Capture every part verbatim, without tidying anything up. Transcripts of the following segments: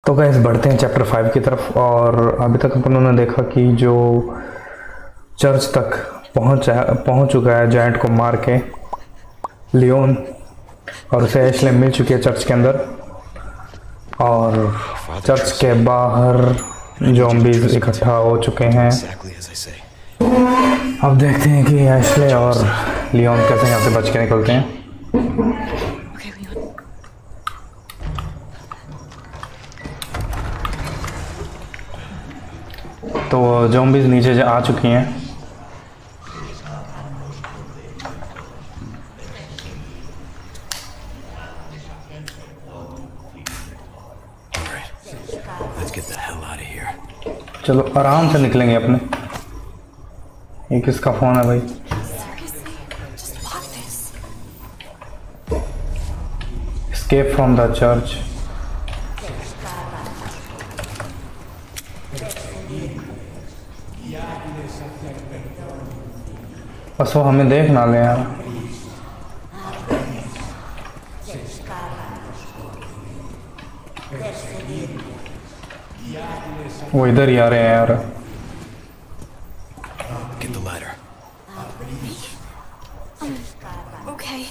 तो गाइस बढ़ते हैं चैप्टर फाइव की तरफ। और अभी तक अपन ने देखा कि जो चर्च तक पहुंच पहुंच चुका है जायंट को मार के लियोन, और उसे एशले मिल चुकी है चर्च के अंदर। और चर्च के बाहर ज़ॉम्बीज़ इकट्ठा हो चुके हैं। अब देखते हैं कि एशले और लियोन कैसे यहाँ से बच के निकलते हैं। तो ज़ॉम्बीज़ नीचे आ चुकी हैं। चलो आराम से निकलेंगे अपने। ये किसका फोन है भाई? Escape from the church. बस वो हमें देख ना ले यार। वो इधर ही आ रहे हैं यार। Get the ladder. Okay.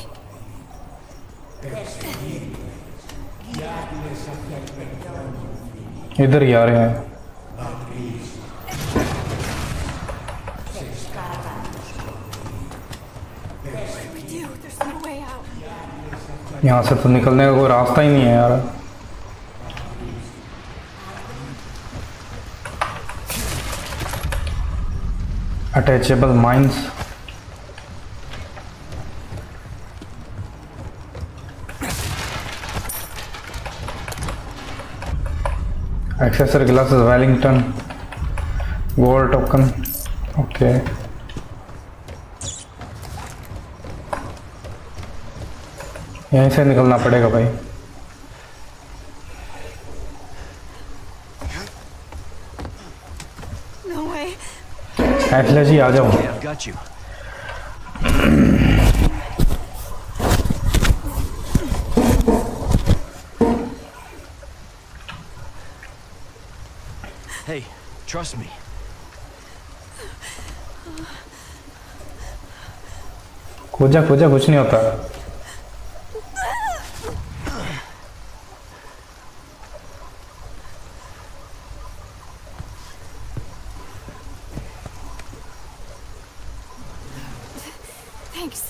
इधर ही आ रहे हैं। यहाँ से तो निकलने का कोई रास्ता ही नहीं है यार। Attachable mines. Accessory glasses Wellington gold token. Okay यहीं से निकलना पड़ेगा भाई। No way. एशले जी आ जाओ। I've got you. Hey, trust me. खोजा खोजा कुछ नहीं होता। Thanks.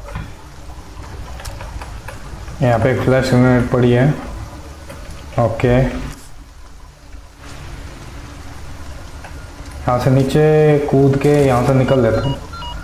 यहाँ पे एक फ्लैश ग्रेनेड पड़ी है। ओके यहाँ से नीचे कूद के यहाँ से निकल लेता हूँ।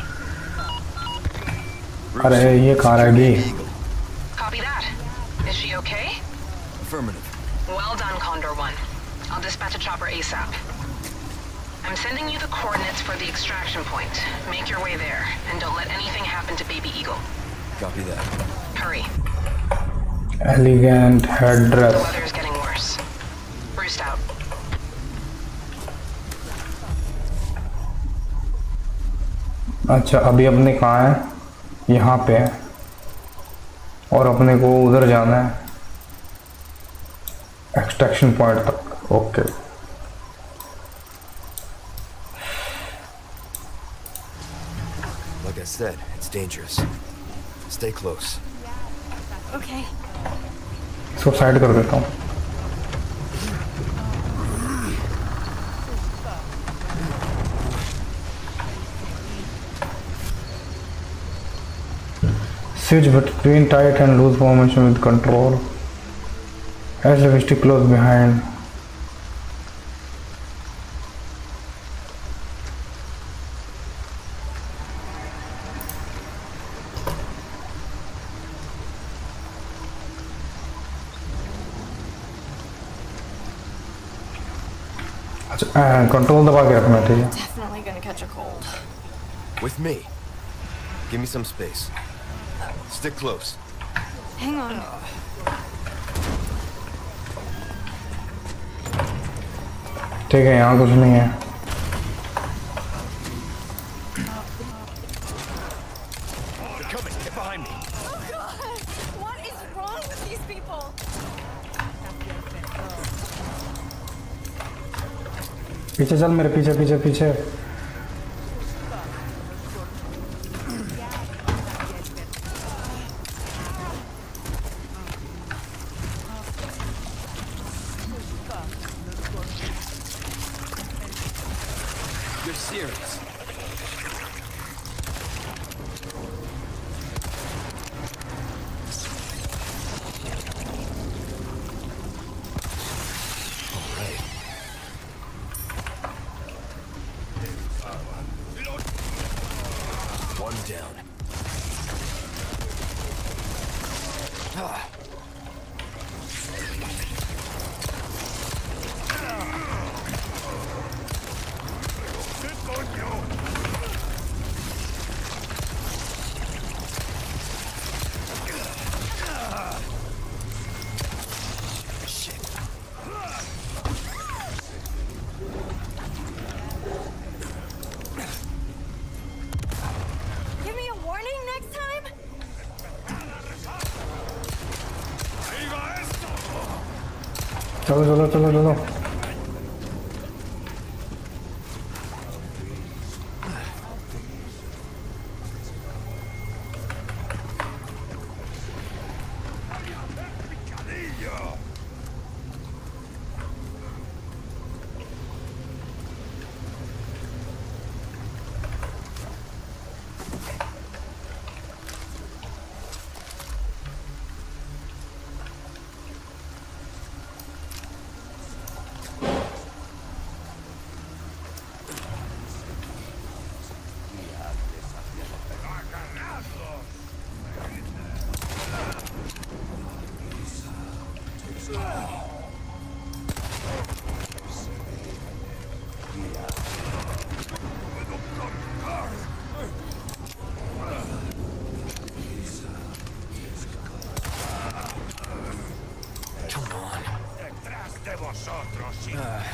अरे ये कहाँ रह गई? Copy that. Is she okay? Affirmative. Well done, Condor One. I'll dispatch a chopper ASAP. I'm sending you the coordinates for the extraction point. Make your way there, and don't let anything happen to Baby Eagle. Copy that. Hurry. Elegant The headdress. weather is getting worse. Roost out. अच्छा अभी अपने कहाँ है? यहाँ पे है और अपने को उधर जाना है एक्सट्रैक्शन पॉइंट तक। Okay Like I said, it's dangerous. Stay close. Okay. इसको साइड कर देता हूँ। Switch between tight and loose formation with control. As the stick close behind. अच्छा कंट्रोल दबा के रखना ठीक है। Definitely gonna catch a cold. With me. Give me some space. Stick close. Hang on. ठीक है यहाँ कुछ नहीं है। They're coming. Get behind me. Oh God! What is wrong with these people? पीछे चल मेरे पीछे पीछे पीछे। You're serious? One down. Ah. Give me a warning next time? चलो चलो चलो चलो। Come on. Ah.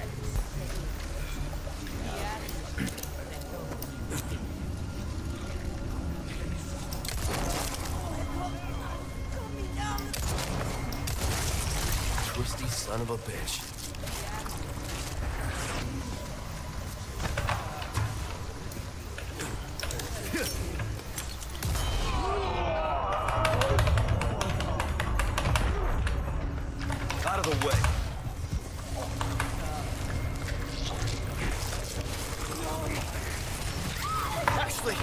Twisty son of a bitch. Out of the way. Ashley!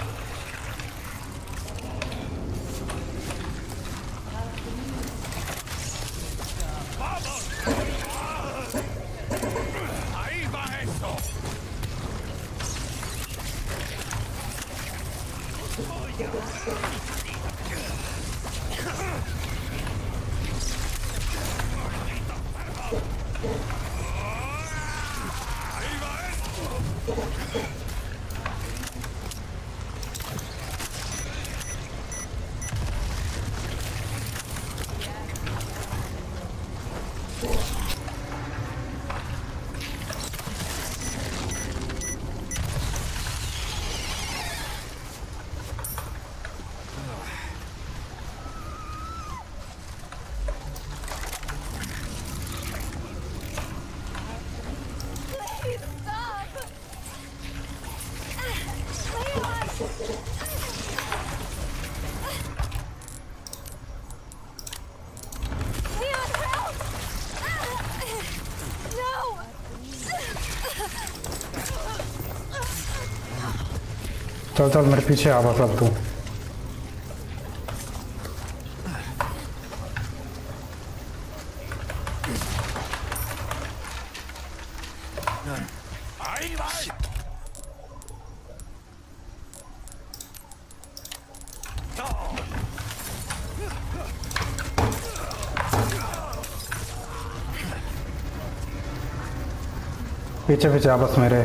Ahí va esto. Ahí va esto. Please stop! Leon! Leon, help! No! चल चल मेरे पीछे आ बस अब तू। Ahí va esto. पीछे पीछे आ बस मेरे।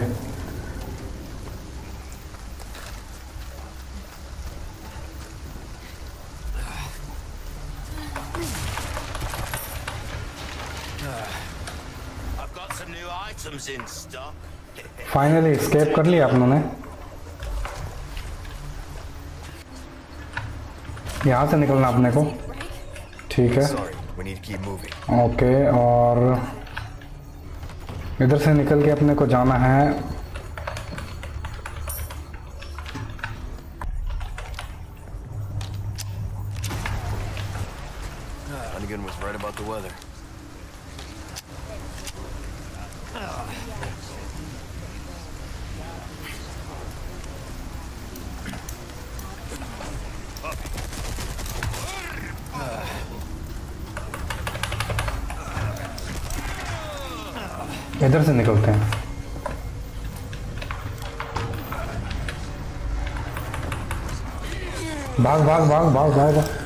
I've got some new items in stock. Finally escape कर लिया आप लोगों ने। यहाँ से निकलना अपने को। ठीक है। Sorry, we need to keep moving. Okay और इधर से निकल के अपने को जाना है Hunnigan was right about the weather. इधर से निकलते हैं। भाग भाग भाग भाग भाग भाग।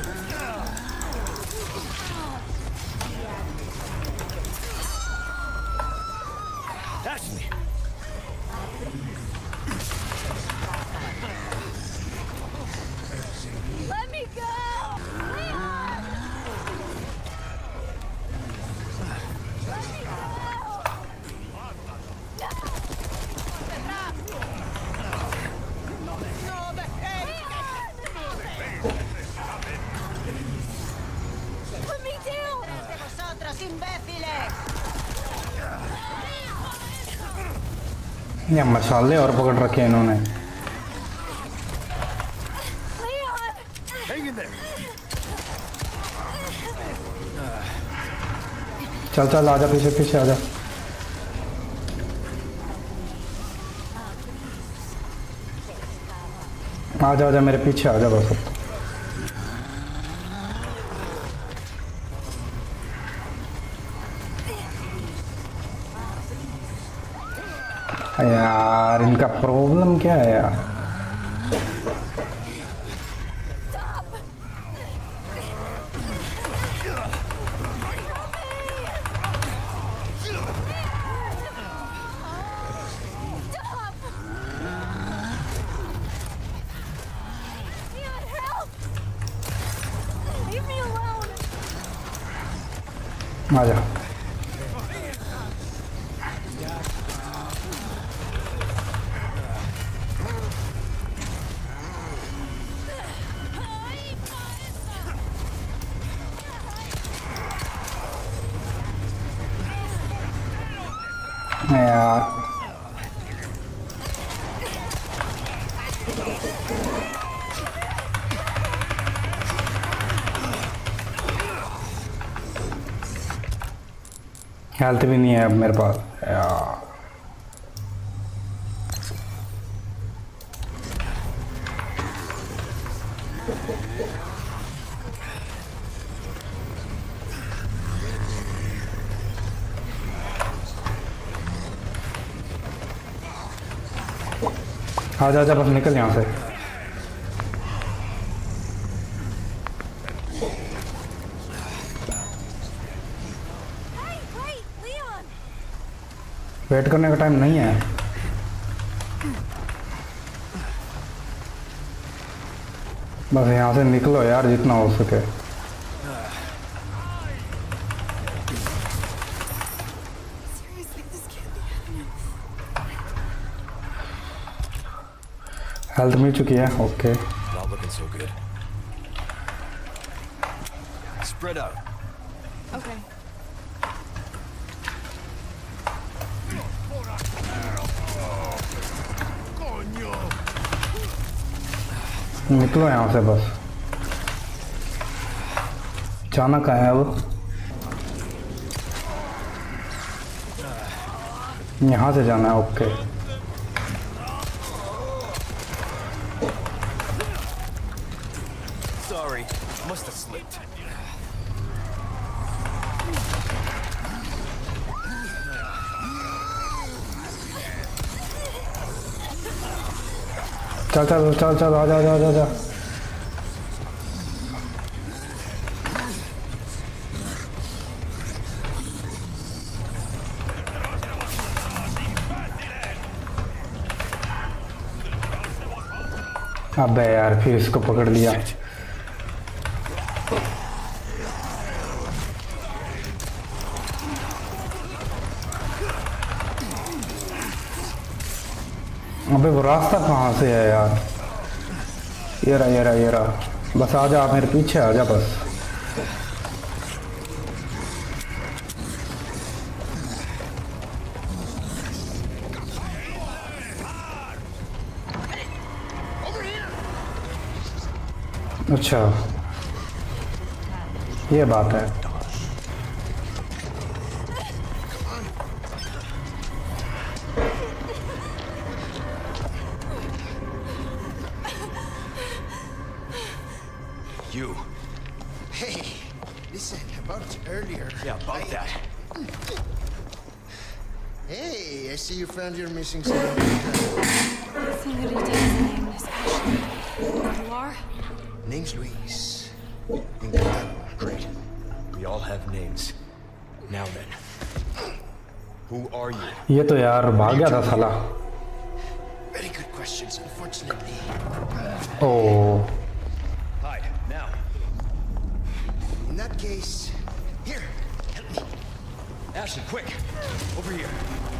That's me. Let me go! Leon! Let me go! Put me down! ¡Vosotros, imbéciles! ये मसाले और पकड़ रखे हैं इन्होंने। Leon! Hang in there. चल चल आजा, पीछे पीछे आजा। आजा आजा मेरे पीछे आजा बस। यार इनका प्रॉब्लम क्या है यार? Leon, help! Leave me alone! आजा। यार हेल्थ भी नहीं है अब मेरे पास यार। आजा आजा बस निकल यहाँ से। Hey, wait! Leon! वेट करने का टाइम नहीं है। बस यहाँ से निकलो यार जितना हो सके। Seriously, this can't be happening. Health मिल चुकी है, okay. Not looking so good. Spread out. Okay. Coño. निकलो यहाँ से बस। जाना कहाँ है अब? यहाँ से जाना है, okay. Sorry, must have slipped. चल चल चल चल आजा आजा आजा आजा। अबे यार फिर इसको पकड़ लिया। अबे वो रास्ता कहाँ से है यार? ये रहा ये रहा ये रहा। बस आजा, मेरे पीछे आजा बस। अच्छा, ये बात है। You. Hey, listen, about earlier. Yeah, about I- that. Hey, I see you found your missing son. Senorita's name is Ashley. You are? Name's Luis. Encantado. Great. We all have names. Now then. Who are you? ये तो यार भाग गया था साला। Very good questions, unfortunately. Oh Hide, now. In that case, here, help me. Ashley, quick! Over here.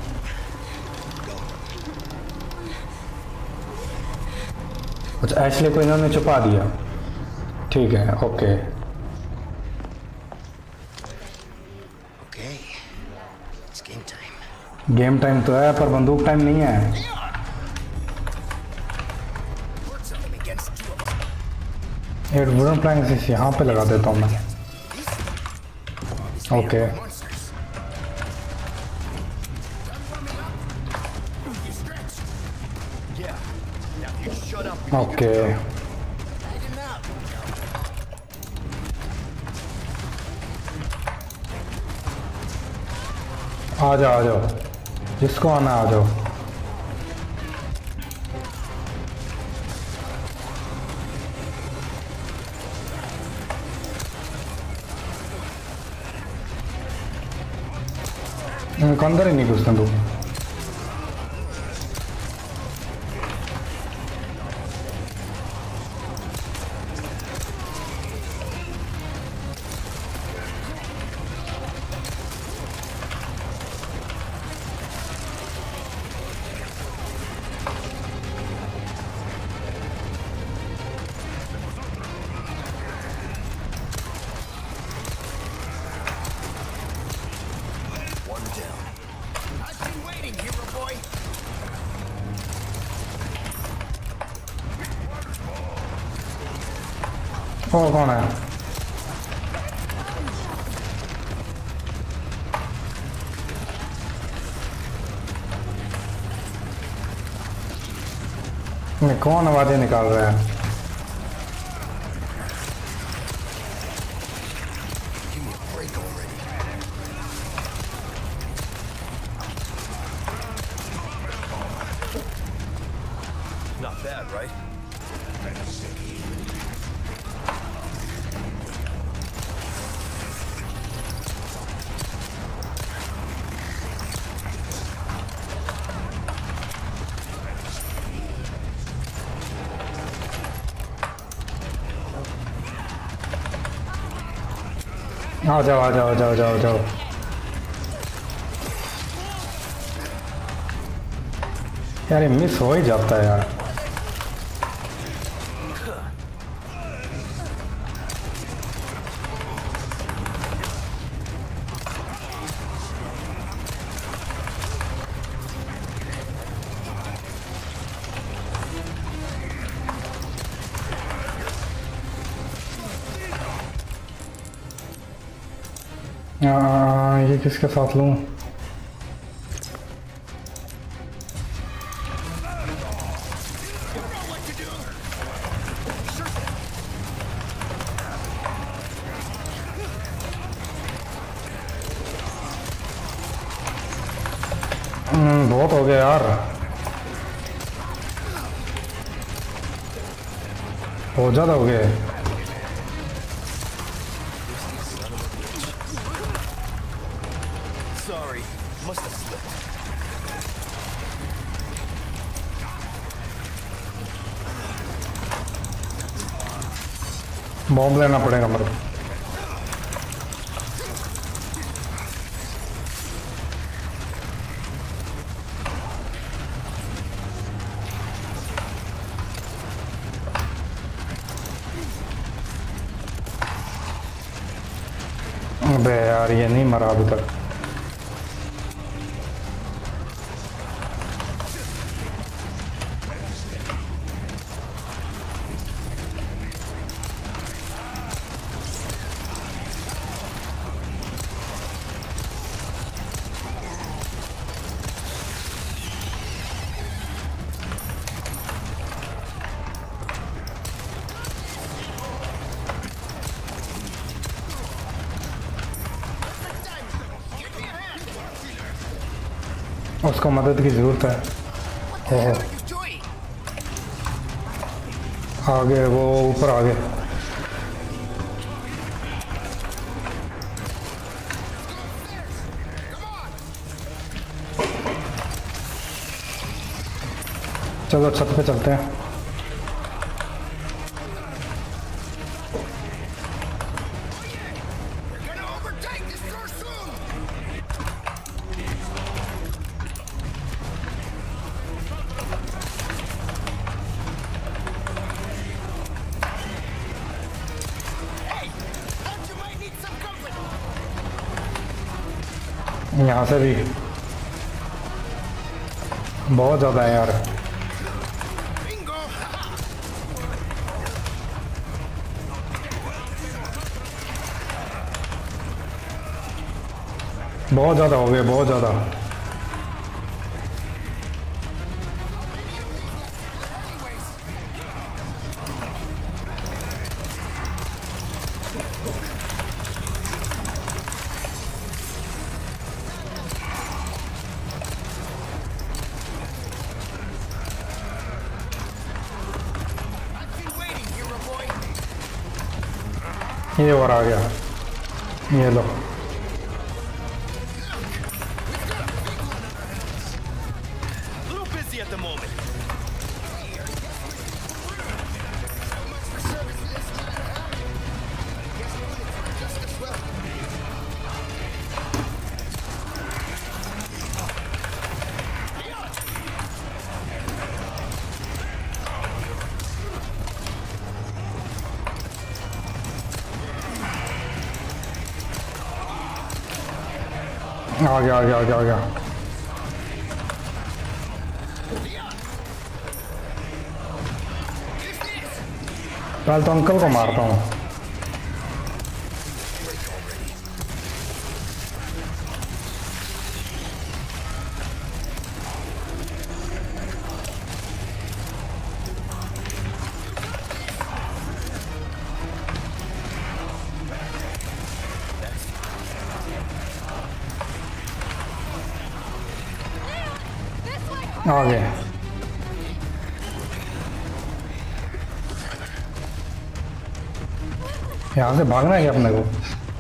अच्छा, Ashley को इन्होंने छुपा दिया। ठीक है, okay. Okay, it's game time. Game time तो है पर बंदूक टाइम नहीं है। Works on them against two of them. एक वुडन प्लैंक्स यहाँ पे लगा देता हूँ मैं। Okay, Monsters. Done warming up? You stretch. Yeah. Now you shut up. Okay. Lighten up. आ जाओ आ जाओ, जिसको आना आ जाओ। इनके अंदर ही नहीं घुसने दो। One down. I've been waiting, hero boy. और कौन है? ये कौन आवाजें निकाल रहा है? Give me a break already. Not bad, right? आ जाओ आ जाओ आ जाओ आ जाओ आ जाओ। यार ये मिस हो ही जाता है यार। आ, ये किसके साथ लूं? हम्म, बहुत हो गया यार। बहुत ज्यादा हो गया। Sorry. Must have slipped. Bomb लेना पड़ेगा मेरे को। अबे यार ये नहीं मरा अभी तक। उसको मदद की ज़रूरत है। What the hell are you doing? आगे वो ऊपर आगे। चलो छत पे चलते हैं। We're gonna overtake this door soon. Hey, thought you might need some company. यहाँ से भी बहुत ज़्यादा है यार। Bingo. बहुत ज़्यादा हो गया, बहुत ज़्यादा। I've been waiting, hero boy. ये और आ गया, ये लो। A little busy at the moment. आ गया आ गया आ गया आ गया। पहले तो अंकल को मारता हूँ। आ गए। यहाँ से भागना है क्या अपने को?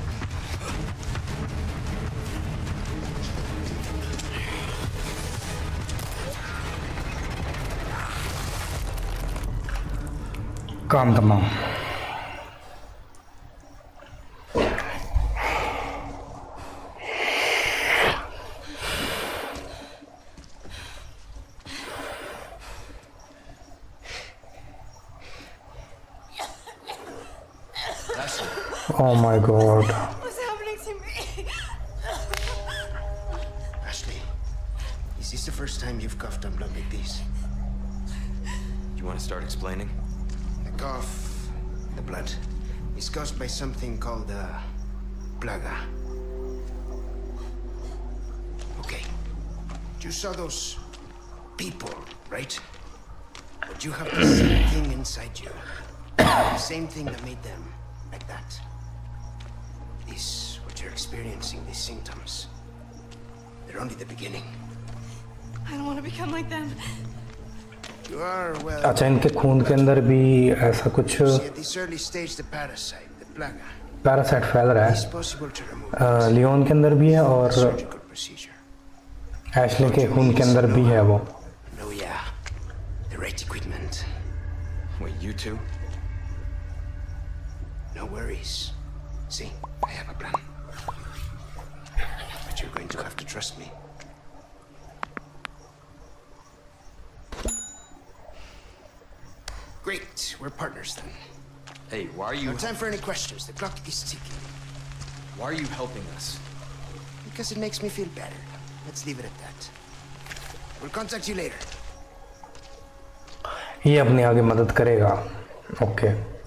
काम तमाम। Oh my god. What's happening to me? Ashley, is this the first time you've coughed on blood like this? You want to start explaining? The cough, the blood, is caused by something called uh, plaga. Okay. You saw those people, right? But you have the same thing inside you. The same thing that made them like that. This, what you're experiencing, these symptoms, they're only the beginning. I don't want to become like them. You are, well... अच्छा, इनके खून के अंदर भी ऐसा कुछ See, at this early stage, the parasite, the plaga, parasite फैल रहा is है। possible to remove uh, Leon के अंदर भी है और surgical procedure. एशले के खून के अंदर भी है वो। No, yeah. The right equipment. Wait, you two? No worries. See, I have a plan. But you're going to have to trust me. Great, we're partners then. Hey, why are you... No time for any questions. The clock is ticking. Why are you helping us? Because it makes me feel better. Let's leave it at that. We'll contact you later. ये अपने आगे मदद करेगा। Okay.